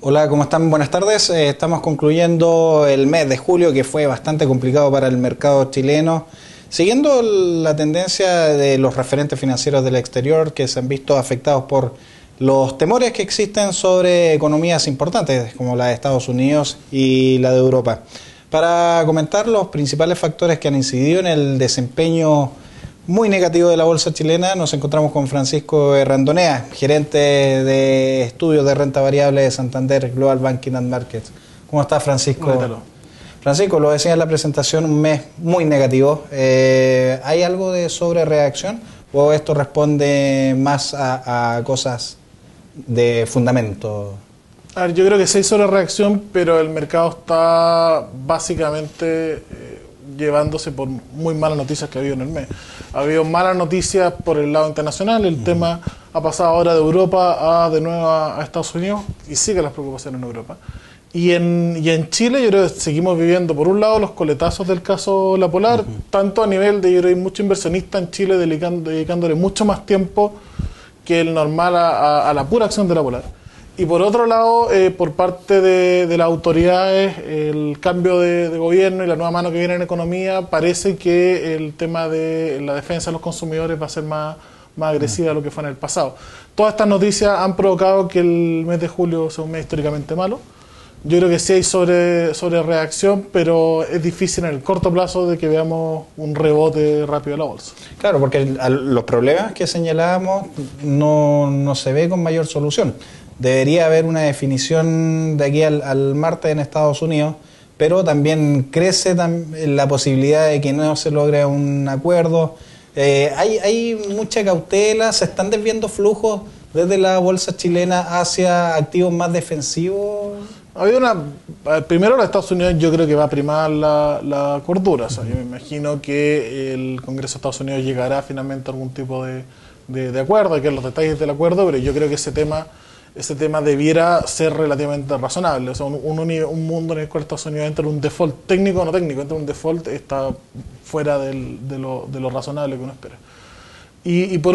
Hola, ¿cómo están? Buenas tardes. Estamos concluyendo el mes de julio, que fue bastante complicado para el mercado chileno. Siguiendo la tendencia de los referentes financieros del exterior, que se han visto afectados por los temores que existen sobre economías importantes, como la de Estados Unidos y la de Europa. Para comentar los principales factores que han incidido en el desempeño muy negativo de la bolsa chilena, nos encontramos con Francisco Randonea, gerente de estudios de renta variable de Santander Global Banking and Markets. ¿Cómo está, Francisco? Cuéntalo. Francisco, lo decía en la presentación, un mes muy negativo. ¿Hay algo de sobrereacción o esto responde más a cosas de fundamento? A ver, yo creo que sí hay sobrereacción, pero el mercado está básicamente llevándose por muy malas noticias que ha habido en el mes. Ha habido malas noticias por el lado internacional, el tema ha pasado ahora de Europa de nuevo a Estados Unidos y sigue las preocupaciones en Europa. Y en Chile yo creo que seguimos viviendo, por un lado, los coletazos del caso La Polar, tanto a nivel de, yo creo que hay mucho inversionista en Chile dedicándole mucho más tiempo que el normal a la pura acción de La Polar. Y por otro lado, por parte de las autoridades, el cambio de gobierno y la nueva mano que viene en economía, parece que el tema de la defensa de los consumidores va a ser más agresiva de lo que fue en el pasado. Todas estas noticias han provocado que el mes de julio sea un mes históricamente malo. Yo creo que sí hay sobre reacción, pero es difícil en el corto plazo de que veamos un rebote rápido de la bolsa. Claro, porque los problemas que señalábamos no se ve con mayor solución. Debería haber una definición de aquí al martes en Estados Unidos, pero también crece la posibilidad de que no se logre un acuerdo. Hay mucha cautela, se están desviando flujos desde la bolsa chilena hacia activos más defensivos. Ha habido primero, los Estados Unidos yo creo que va a primar la cordura. O sea, yo me imagino que el Congreso de Estados Unidos llegará finalmente a algún tipo de acuerdo, hay que ver los detalles del acuerdo, pero yo creo que ese tema debiera ser relativamente razonable. O sea, un mundo en el cual Estados Unidos entra en un default técnico o no técnico, entra en un default, está fuera de lo razonable que uno espera. Y por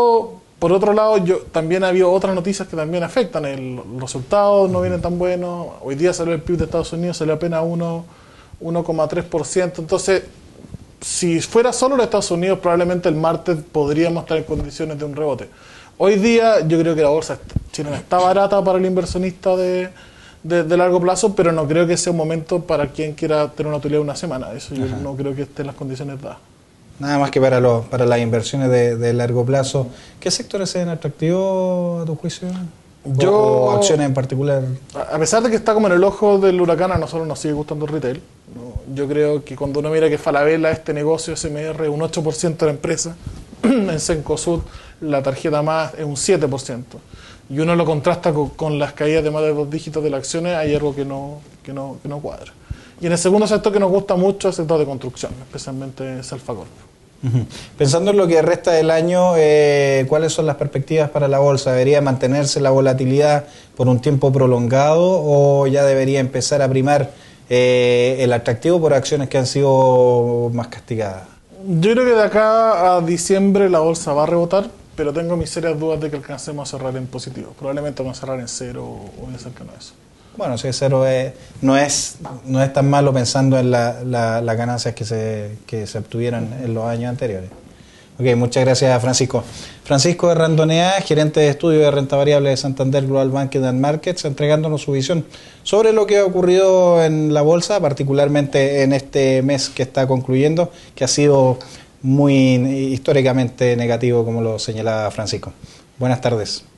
otro lado, también ha habido otras noticias que también afectan. Los resultados no vienen tan buenos. Hoy día salió el PIB de Estados Unidos, salió apenas 1,3%. Entonces, si fuera solo los Estados Unidos, probablemente el martes podríamos estar en condiciones de un rebote. Hoy día yo creo que la bolsa chilena está barata para el inversionista de largo plazo, pero no creo que sea un momento para quien quiera tener una utilidad de una semana. Eso yo no creo que esté en las condiciones dadas. Nada más que para las inversiones de largo plazo. ¿Qué sectores se ven atractivos a tu juicio? ¿O acciones en particular? A pesar de que está como en el ojo del huracán, a nosotros nos sigue gustando el retail. Yo creo que cuando uno mira que Falabella, este negocio SMR, un 8% de la empresa, en Cencosud la tarjeta más es un 7%. Y uno lo contrasta con las caídas de más de 2 dígitos de las acciones, hay algo que no cuadra. Y en el segundo sector que nos gusta mucho es el sector de construcción, especialmente Salfacorp. Pensando en lo que resta del año, ¿cuáles son las perspectivas para la bolsa? ¿Debería mantenerse la volatilidad por un tiempo prolongado o ya debería empezar a primar el atractivo por acciones que han sido más castigadas? Yo creo que de acá a diciembre la bolsa va a rebotar, pero tengo mis serias dudas de que alcancemos a cerrar en positivo. Probablemente vamos a cerrar en cero o en cercano a eso. Bueno, si cero no es tan malo pensando en las ganancias que se obtuvieron en los años anteriores. Ok, muchas gracias, Francisco. Francisco Randonea, gerente de estudio de renta variable de Santander Global Banking and Markets, entregándonos su visión sobre lo que ha ocurrido en la bolsa, particularmente en este mes que está concluyendo, que ha sido muy históricamente negativo, como lo señalaba Francisco. Buenas tardes.